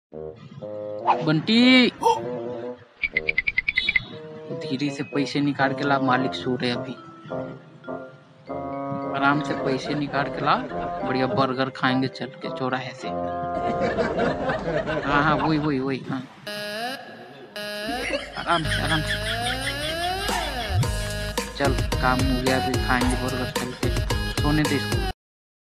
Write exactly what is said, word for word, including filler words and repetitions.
बंटी धीरे से पैसे निकाल के ला, मालिक सो रहे अभी। आराम से पैसे निकाल के ला, बढ़िया बर्गर खाएंगे चल के चौराहे से। हाँ हाँ वही वही वही हाँ, आराम से आराम से चल, काम हो गया, अभी खाएंगे बर्गर चल के। सोने दे इसको।